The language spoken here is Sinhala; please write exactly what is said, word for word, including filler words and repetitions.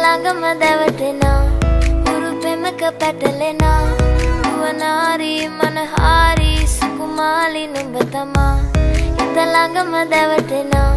ළඟම දැවටෙනා උරු පෙමක පැටලෙනා නුවණාරි මනහාරි සුකුමාලි නුඹ තමා හිත ළඟම දැවටෙනා